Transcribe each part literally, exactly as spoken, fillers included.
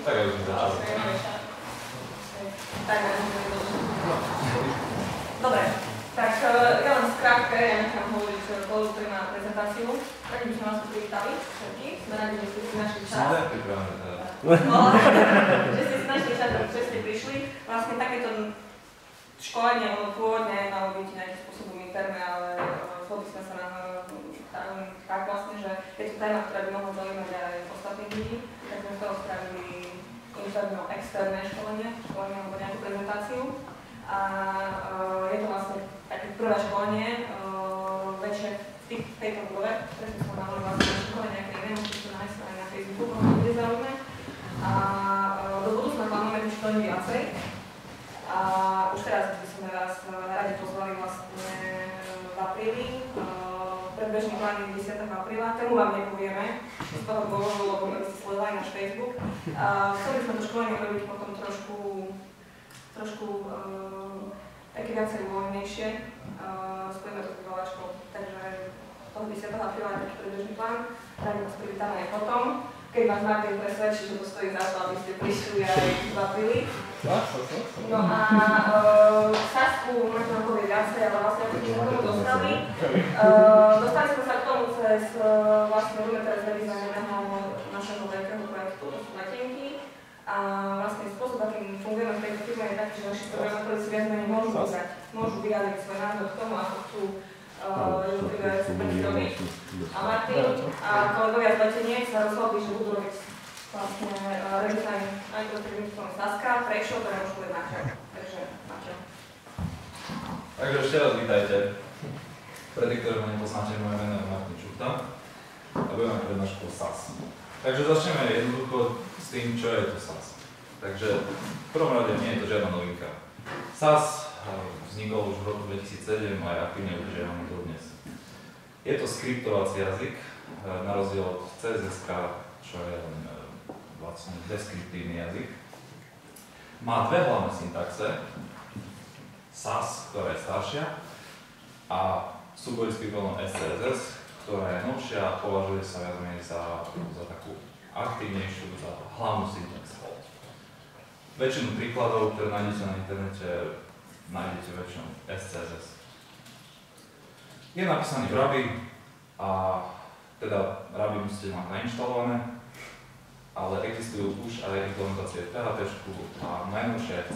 Tak aj už mi začal. Dobre, tak ja len skrátke, ja nechám hovoriť kolegu, ktorý má prezentáciu. Tak by sme vás privítali všetky. Sme radi, že ste si našli čas. Som aj pripravený teda. No, že ste si našli čas, že ste prišli. Vlastne takéto školenie, ono pôvodne malo byť nejakým spôsobom interné, ale shodli sme sa na tak vlastne, že je to téma, ktorá by mohla zaujímať aj ostatných ľudí, tak sme z toho spravili interno-externé školenie, školenie alebo nejakú prezentáciu. A uh, je to vlastne také prvé školenie, uh, väčšie v tejto budove, ktoré sme sa mali vlastne školenie nejaké iné, môžete sa nájsť aj na Facebooku, možno bude zaujímavé. A uh, do budúcna plánujeme tých školení viacej. A už teraz by sme vás radi pozvali vlastne v apríli. Uh, predbežný plán je desiateho apríla, tému vám nepovieme, z toho dôvodu, lebo my ste sledovali náš Facebook. Uh, chceli sme to školenie robiť potom trošku trošku uh, také viacej voľnejšie, uh, spojíme to s vyvoláčkou, takže toho desiateho apríla je taký predbežný plán, radi vás privítame aj potom, keď vás Martin presvedčí, že to stojí za to, aby ste prišli aj v apríli. No a uh, Sasku možno nám povie viacej, ale vlastne ako sme k tomu dostali. Uh, dostali sme sa k tomu cez uh, vlastne budeme teraz redizajneného našeho veľkého projektu, to sú letenky. A vlastne spôsob, akým fungujeme v tejto firme je taký, že naši programátori si viac menej môžu vybrať, môžu vyjadriť svoj názor k tomu, ako chcú jednotlivé súpery robiť. A Martin a kolegovia z leteniek sa rozhodli, že budú robiť vlastne redizajn aj prostredníctvom Saska, prečo, to nemôžu povedať Maťo. Takže Maťo. Takže ešte raz vítajte. Pre tých, ktorí ma nepoznáte, moje meno je Martin Čurta a budeme mať prednášku o es á es. Takže začneme jednoducho s tým, čo je to es á es. Takže v prvom rade nie je to žiadna novinka. es á es vznikol už v roku dvetisícsedem a je aktívne užívaný dodnes. Je to skriptovací jazyk, na rozdiel od cé es es, čo je vlastne deskriptívny jazyk. Má dve hlavné syntaxe, es á es, ktorá je staršia, a súboj s výkonom es cé es es, ktorá je novšia a považuje sa viac menej za, za takú aktívnejšiu, za hlavnú syntaxu. Väčšinu príkladov, ktoré nájdete na internete, nájdete väčšinou es cé es es. Je napísaný v Ruby a teda Ruby musíte mať nainštalované, ale existujú už aj implementácie v pé há pé a najnovšie aj v C.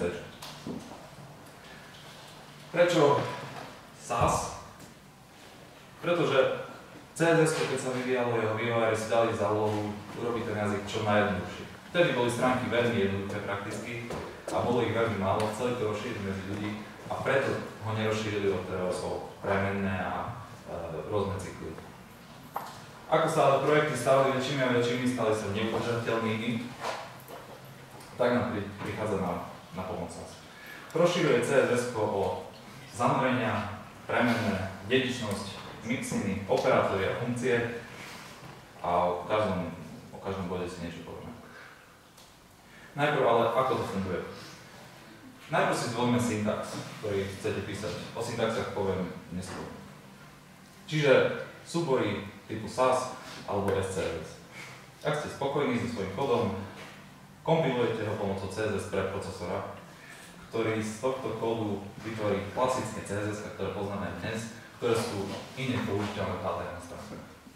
Prečo es á es? Pretože cé es es, keď sa vyvíjalo, jeho vývojári si dali za úlohu urobiť ten jazyk čo najjednoduchší. Vtedy boli stránky veľmi jednoduché prakticky a bolo ich veľmi málo, chceli to rozšíriť medzi ľudí a preto ho nerozšírili o premenné a e, rôzne cykly. Ako sa ale projekty stali väčšími a väčšími, stali sa neudržateľnými, tak nám prichádza na, na pomoc es á es. Rozšíruje cé es es o zanorenia, premenné, dedičnosť, mixiny, operátory a funkcie a o každom, o každom bode si niečo povieme. Najprv ale, ako to funguje? Najprv si zvolíme syntax, ktorý chcete písať. O syntaxách poviem neskôr. Čiže súbory typu es á es alebo es cé es es. Ak ste spokojní so svojím kódom, kompilujete ho pomocou cé es es preprocesora, ktorý z tohto kódu vytvorí klasické cé es es, ktoré poznáme dnes, ktoré sú iné použiteľné v há té em el stránke.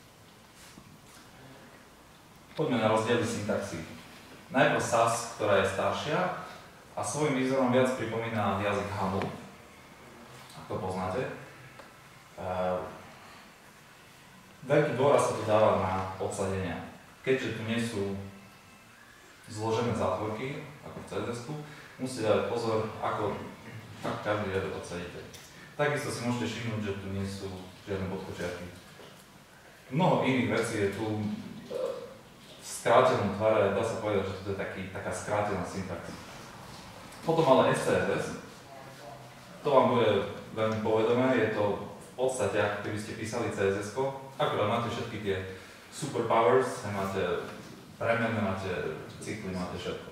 Poďme na rozdiely syntaxy. Najprv es á es, ktorá je staršia a svojím výzorom viac pripomína jazyk Hamu, ak to poznáte. Uh, veľký dôraz sa tu dáva na odsadenia. Keďže tu nie sú zložené zátvorky, ako v cé es es-ku, musíte dať pozor, ako každý riadok odsadíte. Takisto si môžete všimnúť, že tu nie sú žiadne bodkočiarky. Mnoho iných vecí je tu v skrátenom tvare, dá sa povedať, že to je taký, taká skrátená syntax. Potom ale es cé es es, to vám bude veľmi povedomé, je to v podstate, ako keby ste písali cé es es-ko, akurát máte všetky tie superpowers, máte premenné, máte cykly, máte všetko.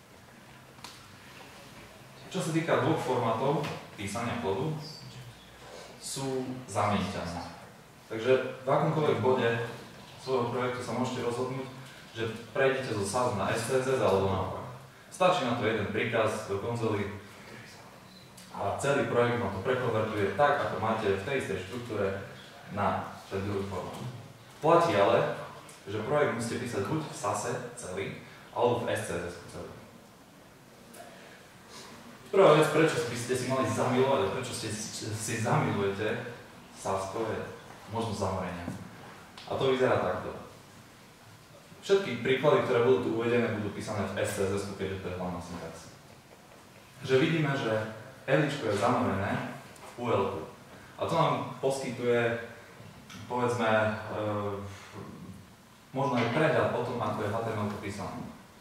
Čo sa týka dvoch formátov písania kódu, sú zamieniteľné. Takže v akomkoľvek bode svojho projektu sa môžete rozhodnúť, že prejdete zo es á es na es cé es es alebo naopak. Stačí na to jeden príkaz do konzoly a celý projekt vám to prekonvertuje tak, ako máte v tej istej štruktúre na ten druhý formát. Platí ale, že projekt musíte písať buď v es á es celý, alebo v es cé es celý. Prvá vec, prečo by ste si mali zamilovať, a prečo ste, si zamilujete es á es, je možnosť zamorenia. A to vyzerá takto. Všetky príklady, ktoré budú tu uvedené, budú písané v es cé es, keďže to je hlavná syntax. Že vidíme, že eličko je zanorené v ú el-ku. A to nám poskytuje, povedzme, e, možno aj prehľad o tom, ako je há té em el písané.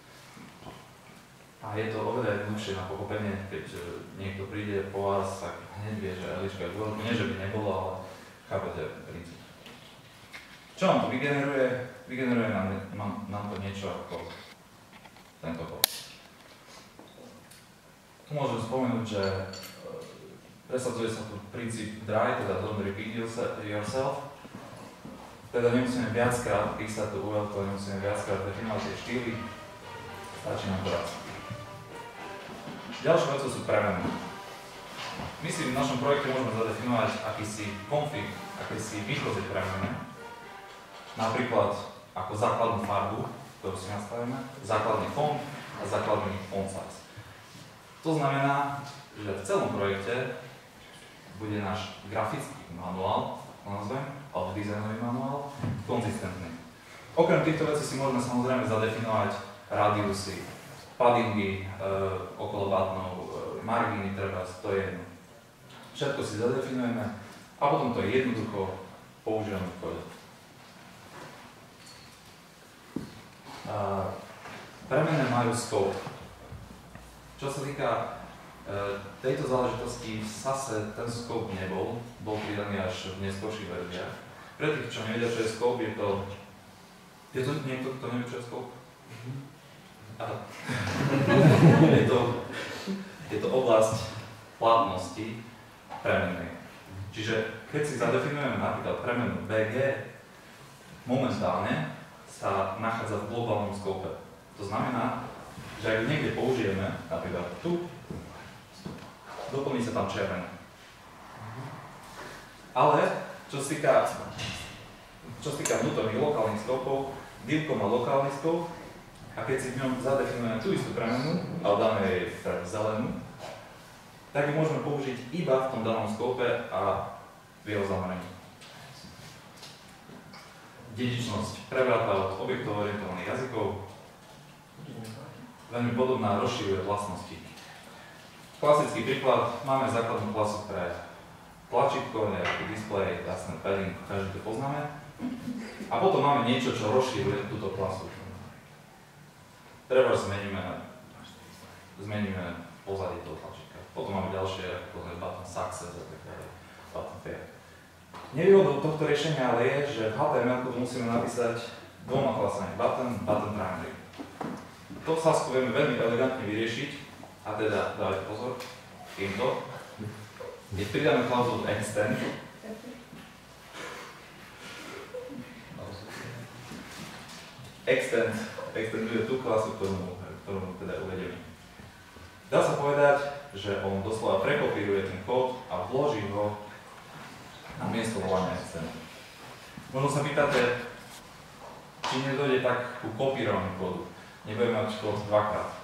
A je to oveľa jednoduchšie na pochopenie, keď niekto príde po vás, tak hneď vie, že eličko je v ú el-ku. Nie, že by nebolo, ale chápete princíp. Čo nám to vygeneruje? Vygeneruje nám, nám, nám to niečo ako tento kód. Tu môžem spomenúť, že presadzuje sa tu princíp dry, teda don't repeat yourself. Teda nemusíme viackrát písať to ú el, nemusíme viackrát definovať tie štýly. Stačí nám to raz. Ďalšou vecou sú premeny. My si v našom projekte môžeme zadefinovať akýsi config, akýsi východzie premene. Napríklad ako základnú farbu, ktorú si nastavíme, základný font a základný font size. To znamená, že v celom projekte bude náš grafický manuál, nazvem, alebo dizajnový manuál, konzistentný. Okrem týchto vecí si môžeme samozrejme zadefinovať radiusy, paddingy, e, okolo buttonov, e, marginy treba, to je jedno. Všetko si zadefinujeme a potom to jednoducho použijeme v kóde. Uh, premene majú scope. Čo sa týka uh, tejto záležitosti, v es á es ten scope nebol, bol pridaný až v neskorších verziách. Pre tých, čo nevedia, čo je scope, je to... Je to niekto, kto nevie, čo je scope? Aha. je, to, je to oblasť platnosti premennej. Čiže keď si zadefinujeme napríklad premenu bé gé, momentálne sa nachádza v globálnom scope. To znamená, že ak niekde použijeme, napríklad tu, doplní sa tam červené. Ale, čo sa týka, čo sa týka vnútorných lokálnych scopov, divko má lokálny scope a keď si v ňom zadefinujeme tú istú premenu, ale dáme jej zelenú, tak ju môžeme použiť iba v tom danom scope a v jeho zamerení. Dedičnosť prevráta od objektov orientovaných jazykov. Veľmi podobná rozširuje vlastnosti. Klasický príklad, máme základnú klasu pre tlačítko, nejaký display, jasné padding, každý to poznáme. A potom máme niečo, čo rozširuje túto klasu. Treba zmeníme, zmeníme pozadie toho tlačítka. Potom máme ďalšie, ako je button success a tak ďalej, button fair. Nevýhodou tohto riešenia ale je, že v há té em el musíme napísať dvoma klasami button, button primary. To sa vieme veľmi elegantne vyriešiť, a teda dávajte pozor, týmto. Keď pridáme klauzulu extend, extend, extenduje tú klasu, ktorú, ktorú teda uvedieme. Dá sa povedať, že on doslova prekopíruje ten kód a vloží ho na miesto volania extend. Možno sa pýtate, či nedojde tak ku kopírovaní kódu. Nebudeme mať kód dvakrát.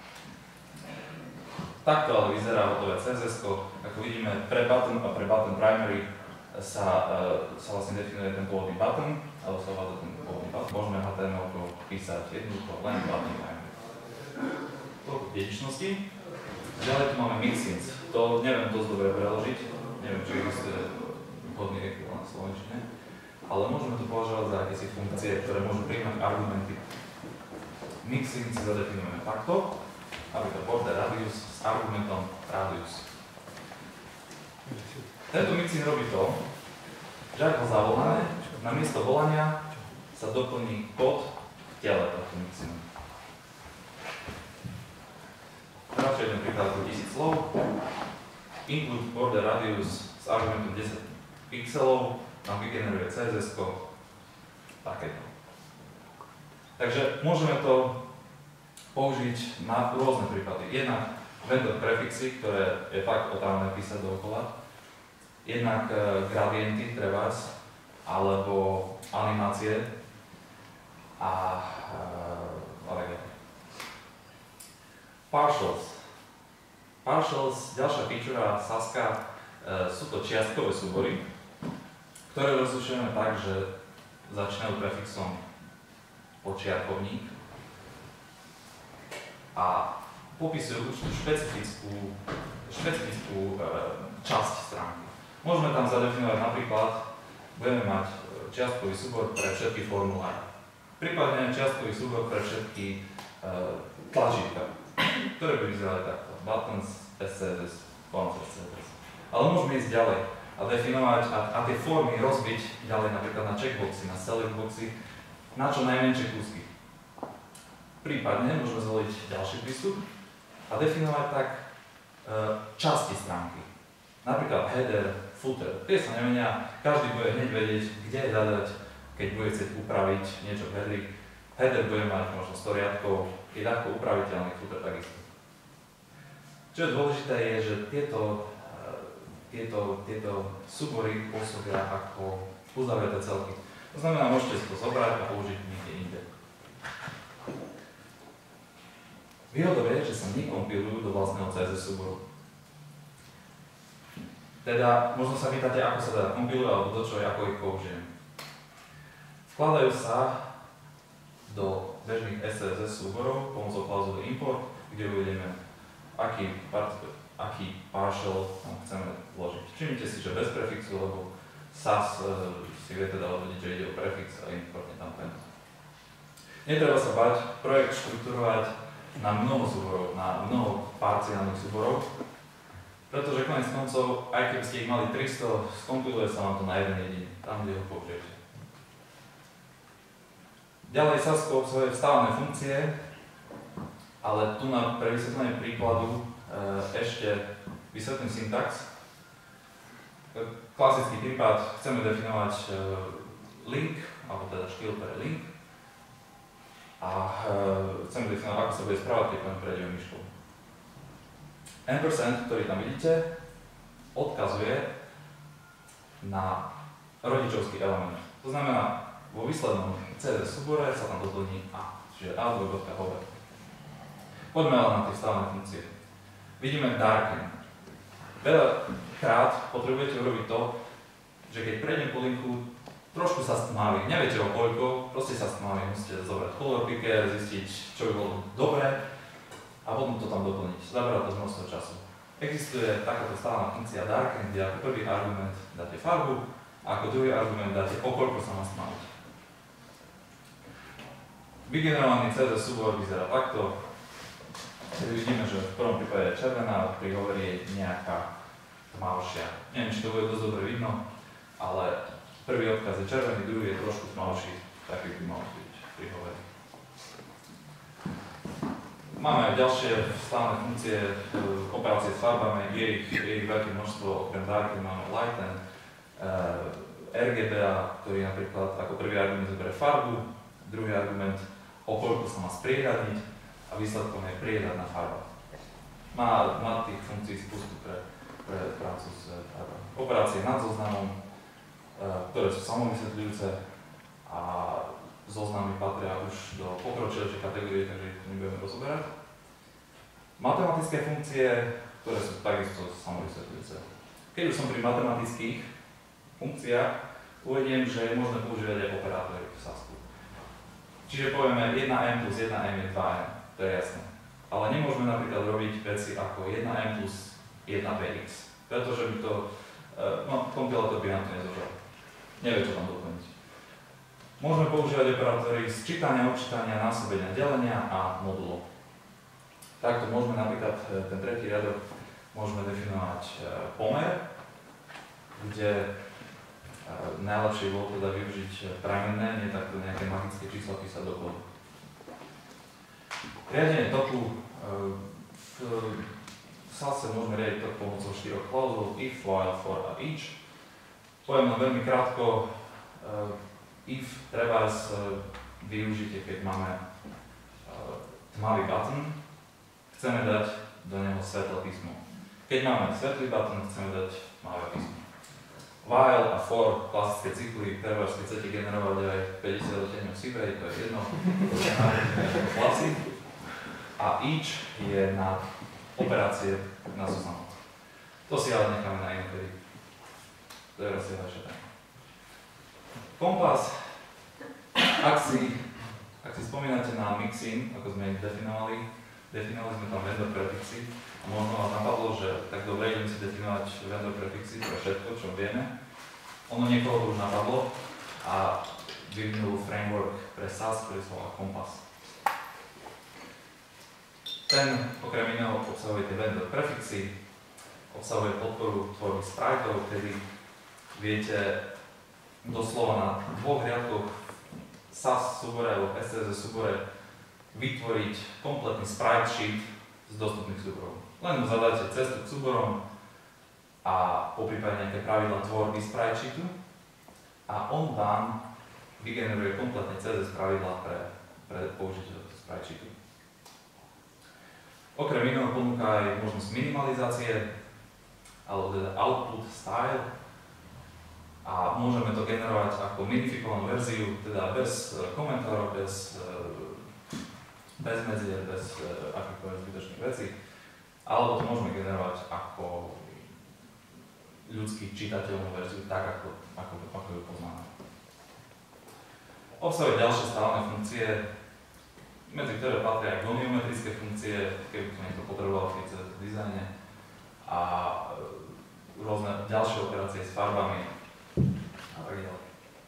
Takto ale vyzerá hotové cé es esko. Ako vidíme, pre button a pre button primary sa, uh, sa vlastne definuje ten pôvodný button, alebo sa uvádza ten pôvodný button. Môžeme há té em el písať jednoducho len button primary. Toľko dedičnosti. Ďalej tu máme mixins. To neviem dosť dobre preložiť. Neviem, či existuje vhodný ekvivalent v slovenčine. Ale môžeme to považovať za akési funkcie, ktoré môžu prijímať argumenty. Mixing si zadefinujeme takto, aby to border radius s argumentom radius. Tento mixing robí to, že ak ho zavoláme, na miesto volania sa doplní kód v tele tohto mixingu. Radšej jeden príklad ako tisíc slov. Include border radius s argumentom desať pixelov nám vygeneruje cé es esko takéto. Tak Takže môžeme to použiť na rôzne prípady. Jednak vendor prefixy, ktoré je fakt otravné písať dookola. Jednak gradienty, trebárs, alebo animácie a uh, partials. Partials, ďalšia feature Saska, uh, sú to čiastkové súbory, ktoré rozlišujeme tak, že začínajú prefixom počiarkovník a popisujú určitú špecifickú, špecifickú e, časť stránky. Môžeme tam zadefinovať napríklad, budeme mať čiastkový súbor pre všetky formuláre. Prípadne čiastkový súbor pre všetky e, tlačítka, ktoré by vyzerali takto. Buttons, es cé es es, fonts, es cé es es. Ale môžeme ísť ďalej a definovať a, a tie formy rozbiť ďalej napríklad na checkboxy, na selectboxy, na čo najmenšie kúsky. Prípadne môžeme zvoliť ďalší prístup a definovať tak e, časti stránky. Napríklad header, footer. Tie sa nemenia, každý bude hneď vedieť, kde hľadať, keď bude chcieť upraviť niečo v headeri. Header bude mať možno sto riadkov, je ľahko upraviteľný, footer takisto. Čo je dôležité je, že tieto, e, tieto, tieto súbory pôsobia ako uzavreté celky. To znamená, môžete si to zobrať a použiť niekde inde. Výhodou je, že sa nekompilujú do vlastného cé es es súboru. Teda, možno sa pýtate, ako sa teda kompilujú, alebo do čo, ako ich použijem. Vkladajú sa do bežných es cé es es súborov pomocou klauzuly import, kde uvedieme, aký, part, aký partial tam chceme vložiť. Všimnite si, že bez prefixu, lebo sas e, si vie teda odvediť, že ide o prefix a importne tam ten. Netreba sa bať projekt štruktúrovať na mnoho súborov, na mnoho parciálnych súborov, pretože konec koncov, aj keby ste ich mali tristo, skompiluje sa vám to na jeden jediný, tam, kde ho použijete. Ďalej Sasko obsahuje vstávané funkcie, ale tu na pre vysvetlenie príkladu e, ešte vysvetlím syntax. Klasický prípad, chceme definovať e, link, alebo teda štýl pre link a e, chceme definovať, ako sa bude správať, keď len prejdeme myškou. ampersand, ktorý tam vidíte, odkazuje na rodičovský element. To znamená, vo výslednom cé es es súbore sa tam doplní a, čiže a dvojbodka. Poďme ale na tie vstávané funkcie. Vidíme darken. Veľakrát potrebujete urobiť to, že keď prejdem po linku, trošku sa stmávi. Neviete o koľko, proste sa stmávi. Musíte zobrať color picker, zistiť, čo by bolo dobré a potom to tam doplniť. Zaberá to množstvo času. Existuje takáto vstávaná funkcia darken, kde ako prvý argument dáte farbu a ako druhý argument dáte, o koľko sa má stmáviť. Vygenerovaný cé es es súbor vyzerá takto. Vidíme, že v prvom prípade je červená, a pri hovori je nejaká tmavšia. Neviem, či to bude dosť dobre vidno, ale prvý odkaz je červený, druhý je trošku tmavší, taký by mal byť pri hovori. Máme aj ďalšie vstávané funkcie, operácie s farbami, je ich, je ich veľké množstvo, okrem darken máme lighten, er gé bé, ktorý napríklad ako prvý argument zoberie farbu, druhý argument, o koľko sa má spriehľadniť, a výsledkom je prieradná farba. Má, má tých funkcií spustu pre, pre prácu s farbami. Operácie nad zoznamom, e, ktoré sú samovysvetľujúce a zoznamy patria už do pokročilejšej kategórie, takže ich nebudeme rozoberať. Matematické funkcie, ktoré sú takisto samovysvetľujúce. Keď už som pri matematických funkciách, uvediem, že je možné používať aj operátory v Sasku. Čiže povieme jedna em plus jedna em je dva em. To je jasné. Ale nemôžeme napríklad robiť veci ako jedna em plus jedna pé iks, pretože by to, no, kompilátor by nám to nezožal. Nevie, čo tam doplniť. Môžeme používať operátory z čítania, odčítania, násobenia, delenia a modulov. Takto môžeme napríklad ten tretí riadok môžeme definovať pomer, kde najlepšie bolo teda využiť pramenné, nie takto nejaké magické čísla písať do kódu. Riadenie toku, v Sase môžeme riadiť tok pomocou štyroch klauzul, if, while, for a each. Poviem len veľmi krátko, if trebárs využite, keď máme uh, tmavý button, chceme dať do neho svetlé písmo. Keď máme svetlý button, chceme dať tmavé písmo. While a for, klasické cykly, treba, keď chcete generovať aj päťdesiat odtieňov sivej, to je jedno, to je národné klasy. A each je na operácie na zoznamu. To si ale necháme na inokedy. Teraz je vaše téma. Kompas, ak si, ak si spomínate na mixin, ako sme ich definovali, definovali sme tam vendor prefixy a možno vás napadlo, že tak dobre idem si definovať vendor prefixy pre všetko, čo vieme. Ono niekoho to už napadlo a vyvinul framework pre es á es, ktorý sa volá Kompas. Ten okrem iného obsahuje tie vendor prefixy, obsahuje podporu tvorby spriteov, kedy viete doslova na dvoch riadkoch es á es súbore alebo es cé es súbore vytvoriť kompletný sprite sheet z dostupných súborov. Len mu zadáte cestu k súborom a poprípade nejaké pravidla tvorby sprite sheetu a on vám vygeneruje kompletne cé es es pravidlá pre, pre použitie tohto sprite sheetu. Okrem iného ponúka aj možnosť minimalizácie alebo teda output style a môžeme to generovať ako minifikovanú verziu, teda bez komentárov, bez, bez medzier, bez akýchkoľvek zbytočných vecí, alebo to môžeme generovať ako ľudský čitateľnú verziu, tak ako, ako, ako ju poznáme. Obsahuje ďalšie stálne funkcie, medzi ktoré patria aj goniometrické funkcie, keby to niekto potreboval v cé es dizajne, a rôzne ďalšie operácie s farbami a tak ďalej.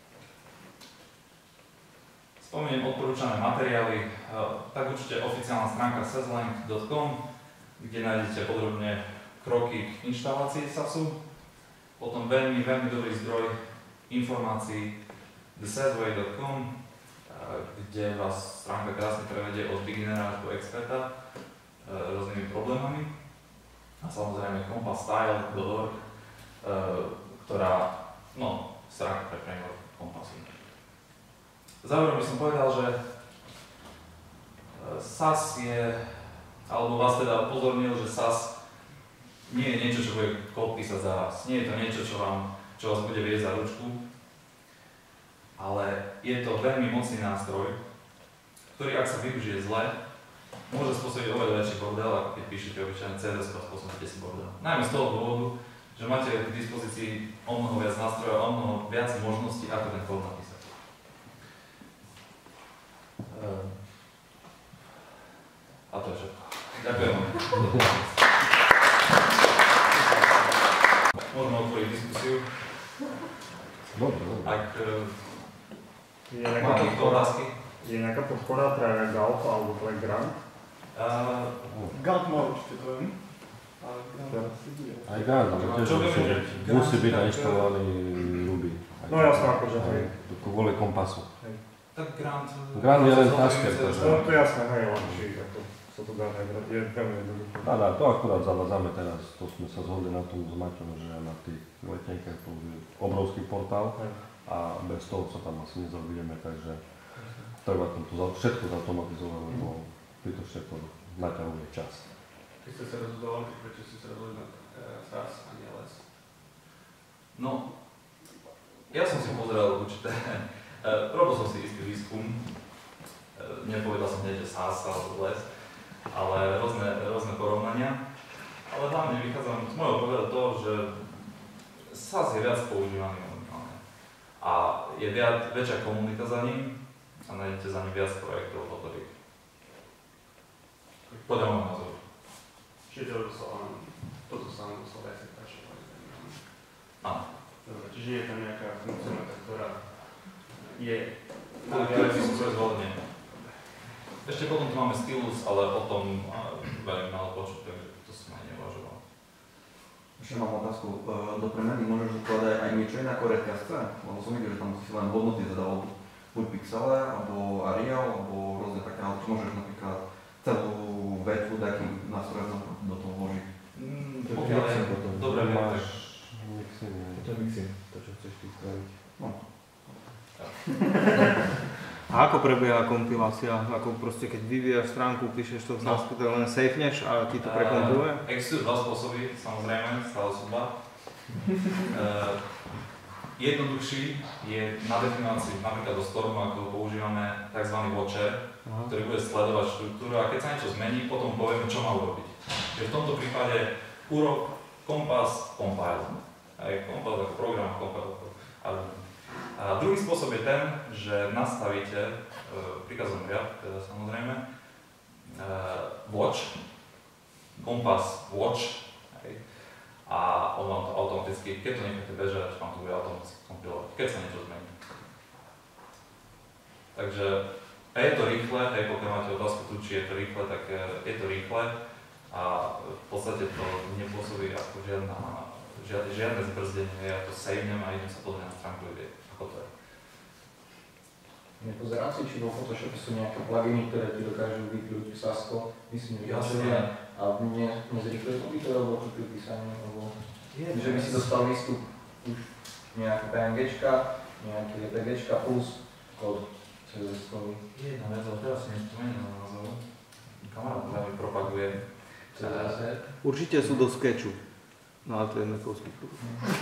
Spomeniem odporúčané materiály, tak určite oficiálna stránka seslang bodka com, kde nájdete podrobne kroky k inštalácii es á esu. Potom veľmi, veľmi dobrý zdroj informácií the sesway bodka com, kde vás stránka krásne prevedie od beginnera až do experta rôznymi problémami. A samozrejme kompas style bodka org, ktorá, no, stránka pre framework kompasu. Záverom by som povedal, že es á es je, alebo vás teda upozornil, že es á es nie je niečo, čo bude kód písať za vás. Nie je to niečo, čo, vám, čo vás bude viesť za ručku, ale je to veľmi mocný nástroj, ktorý, ak sa využije zle, môže spôsobiť oveľa väčší bordel, ako keď píšete obyčajne cé es a spôsobíte si bordel. Najmä z toho dôvodu, že máte k dispozícii o mnoho viac nástrojov, o mnoho viac možností, ako ten kód napísať. A to je všetko. Ďakujem. Môžeme otvoriť diskusiu. Dobre, dobre. Ak je máte nejaká podpora, otázky. je nejaká podpora pre Galt alebo pre Grant? Uh, Gant má určite to viem. Ale Grant asi bude. Aj Grant, ale tiež Čo musí, vieme, že musí byť Grant- nainštalovaný ľubí. No jasné, akože hej. Kvôli kompasu. tak Grant... Grant je len zaujímavý tasker, cé es. takže- No to je jasné, hej, len či ako sa to dá najbrať, je veľmi jednoduché. Dá, dá, to akurát zavádzame teraz, to sme sa zhodli na tom s Maťom, že na tých letenkách použije obrovský portál Hej. a bez toho sa tam asi nezabijeme, takže treba tam to za- všetko zautomatizovať, lebo zbytočne to naťahuje čas. Keď ste sa rozhodovali, prečo ste sa rozhodli na es á es a nie el es? No, ja som si pozrel určité, uh, robil som si istý výskum, uh, nepovedal som hneď, že es á es alebo les, ale rôzne, rôzne porovnania. Ale hlavne vychádzam z môjho pohľadu to, že es á es je viac používaný momentálne. A je viac, väčšia komunita za ním a nájdete za ním viac projektov hotových. Podľa môjho názoru. Čiže to sa len, toto sa len doslova aj sa páči. Áno. Dobre, čiže je tam nejaká funkcionalita, ktorá je Na ktoré si sú zvolenie. Ešte potom tu máme stylus, ale potom uh, veľmi málo počuť, takže to som aj neuvažoval. Ešte mám otázku. E, do premeny môžeš ukladať aj niečo iné ako reťazce? Lebo som videl, že tam si len hodnoty zadával buď pixele, alebo Arial, alebo rôzne také, ale či môžeš napríklad celú vetvu takým nástrojom do toho vložiť? Mm, To je pokiaľ je mixing potom. dobre To viem, máš tak mixing, ne? To je mixing, to čo chceš ty spraviť. No. A ako ako prebieha kompilácia? Ako proste keď vyvíjaš stránku, píšeš to v Sasku, to len safeneš a ti to prekompiluje? Uh, existujú dva spôsoby, samozrejme, stále sú dva. Uh, jednoduchší je na definíciu, napríklad do Stormu, ako to používame, tzv. Watcher, Aha. ktorý bude sledovať štruktúru a keď sa niečo zmení, potom povieme, čo má urobiť. Čiže v tomto prípade urob kompas compile. Aj kompas ako program compile. A druhý spôsob je ten, že nastavíte e, príkazom riad, teda samozrejme, e, watch, kompas watch, hej, a on vám to automaticky, keď to necháte bežať, vám to bude automaticky kompilovať, keď sa niečo zmení. Takže je to rýchle, hej, pokiaľ máte otázku tu, či je to rýchle, tak je to rýchle a v podstate to nepôsobí ako žiadna, žiadne, žiadne zbrzdenie, ja to savenem a idem sa pozrieť na stránku, kde ako to je. Nepozerám si, či vo Photoshope sú nejaké pluginy, ktoré ti dokážu vypľúť Sasko, myslím, že Jasne. a mne nezrýchluje to by to robotu pri písaní, alebo že by si dostal výstup už nejaké PNGčka, nejaké JPGčka plus kód cé es eskový. Jedna vec, ale teraz si nespomeniem na názov. Kamarát mi propaguje. cé es es. Určite sú do sketchu. No ale to je Mac-ovský produkt.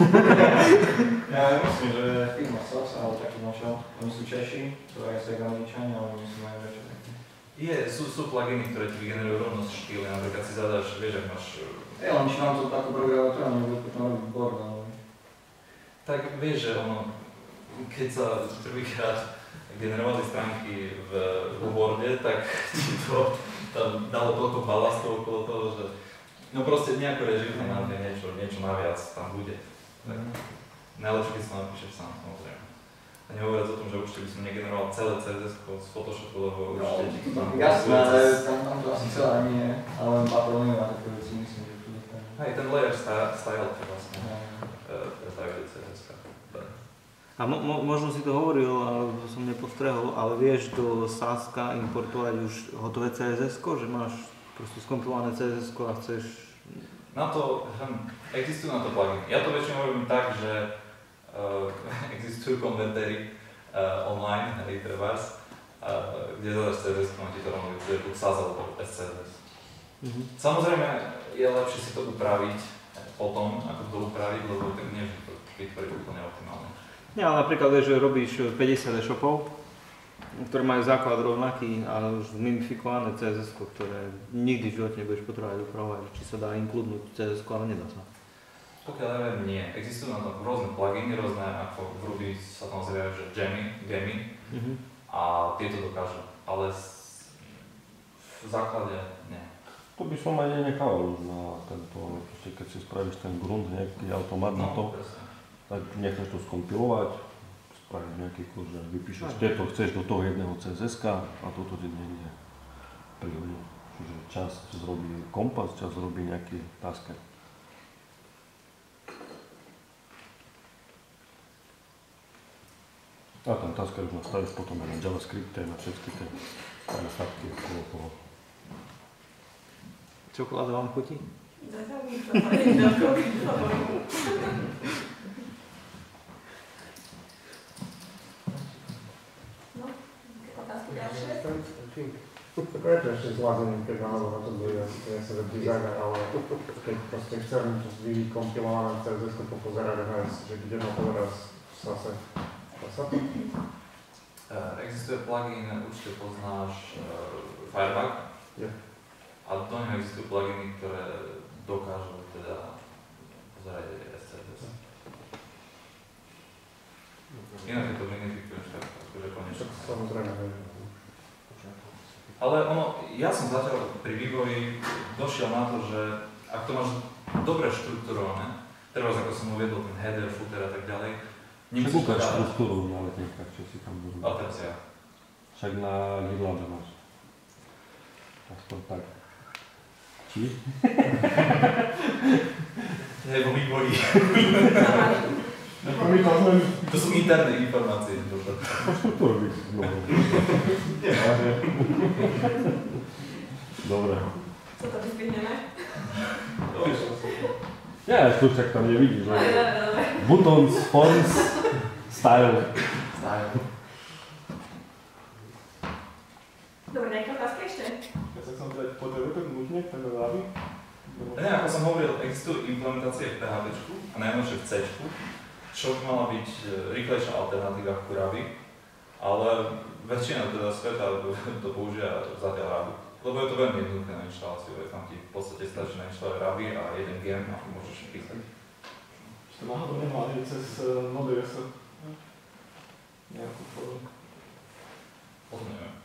Ja myslím, že firma sos, ale taký načal, oni sú Češi, to je Segalničania, ale oni sú majú väčšie také. Je, sú, sú pluginy, ktoré ti vygenerujú rovno z štýly, napríklad si zadáš, vieš, ak máš... Je, len či nám to takú programátora nebude potom robiť board, ale... Tak vieš, že ono, keď sa prvýkrát generovali stránky v, v Worde, tak ti to tam dalo toľko balastov okolo toho, že no proste nejako režimné názvie, niečo, niečo naviac tam bude. Tak najlepšie, keď sa napíšeš sám, samozrejme. A nehovoriac o tom, že určite by som negeneroval celé cé es es z Photoshopu, lebo určite ti to tam... Jasné, ale tam, tam to asi celé nie je, ale len patrony na také veci, myslím, že tu je ten... Hej, ten layer style to vlastne pretavili cé es es. A mo- mo- možno si to hovoril, ale som nepostrehol, ale vieš do Saska importovať už hotové cé es esko, že máš proste skompilované cé es esko a chceš... Na to, hm, existujú na to pluginy. Ja to väčšinou robím tak, že uh, existujú konvertery uh, online, hej, pre vás, uh, kde zadaš cé es esko a ti to rovno vypuje buď sas alebo bez cé es es. Mhm. Samozrejme, je lepšie si to upraviť potom, ako to upraviť, lebo tak nie vždy to vytvoriť úplne optimálne. Ja, ale napríklad vieš, že robíš päťdesiat e-shopov, ktoré majú základ rovnaký a už mimifikované cé es esko, ktoré nikdy v živote nebudeš potrebovať upravovať, či sa dá inkludnúť cé es esko, ale nedá sa. Pokiaľ neviem, nie. Existujú na to rôzne pluginy, rôzne, ako v Ruby sa tam nazývajú, že Gemmy, Gemmy Mhm. a tieto dokážu, ale s- v základe nie. To by som aj nenechával už na tento, proste keď si spravíš ten grunt, nejaký automat na to, presne. tak necháš to skompilovať, spravíš nejaký kurz, že vypíšeš tieto, chceš do toho jedného cé es eska a toto ti niekde prihodí. Čiže časť zrobí kompas, časť zrobí nejaký tasker. A ten tasker už nastavíš potom aj na JavaScripte, na všetky tie nastavky okolo toho. Čokoláda vám chutí? Zatiaľ mi to poviem, do No, otázky ďalšie? Preto ešte zlazený, keď náhodou na to bude asi to je sebe dizajner, ale keď proste chcem vyvíť kompilované cé es esko popozerať a nájsť, že kde ma to raz v Sase. Dá sa to? Uh, existuje plugin, určite poznáš uh, Firebug. Je. A do neho existujú pluginy, ktoré dokážu teda pozerať aj cé es es. Inak je to minifikuješ tak, akože konečne. Tak samozrejme, že... Ale ono, ja som zatiaľ pri vývoji došiel na to, že ak to máš dobre štrukturované, teraz ako som uviedol ten header, footer a tak ďalej, nemusíš to Však dávať. štruktúru na letníkach, čo si tam budú. A teraz ja. Však na GitLabe máš. Aspoň tak. Či? Nie, vo vývoji. Ako my to sme... To sú interné informácie. Po štruktúru by si znovu. Nie, ale... Dobre. Co to vyspihneme? Ja, tu však tam nevidíš, Dobre, ale... dobre, dobre. Buttons, fonts, style. Style. postupne, ten Ravi? Ne, ako som hovoril, existujú implementácie v PHPčku a najnovšie v Cčku, čo by mala byť rýchlejšia alternatíva k Ravi, ale väčšina teda sveta to používa zatiaľ Ravi. Lebo je to veľmi jednoduché na inštaláciu, je tam ti v podstate stačí nainštalovať Ravi a jeden gem a môžeš písať. Či to náhodou nemá aj cez Node.js nejakú formu? O tom neviem.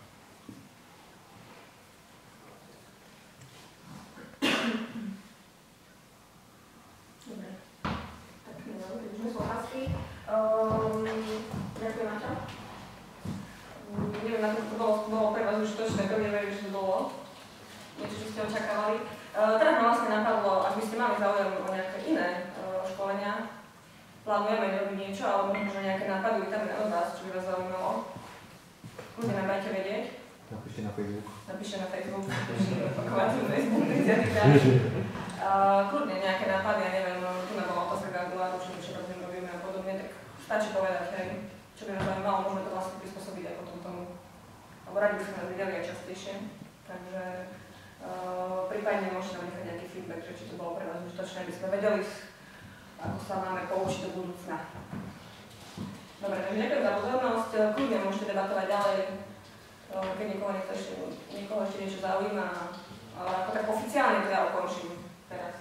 Dobre. Tak neviem, už sme sú otázky. Um, ďakujem, Maťa. Um, neviem, na to, to bolo, bolo pre vás užitočné, pevne verím, že to bolo niečo, čo ste očakávali. Uh, teraz ma vlastne napadlo, ak by ste mali záujem o nejaké iné uh, školenia, plánujeme robiť niečo, alebo možno nejaké nápady vytáme od vás, čo by vás zaujímalo. Kľudne nám dajte vedieť. Napíšte na Facebook. Napíšte na Facebook, napíšte opakovať na Facebook, uh, kľudne nejaké nápady, ja neviem, tu nám bola otázka Gangula, čo my všetko tým robíme a podobne, tak stačí povedať, hej, čo by nás zaujímalo, môžeme to vlastne prispôsobiť aj potom tomu. Alebo radi by sme nás videli aj častejšie, takže uh, prípadne môžete nám nechať nejaký feedback, že či to bolo pre vás užitočné, aby sme vedeli, ako sa máme poučiť do budúcna. Dobre, takže ďakujem za pozornosť, kľudne môžete debatovať ďalej, keď niekoho, ešte, niekoho ešte niečo zaujíma, ale ako tak oficiálne to ja ukončím teraz.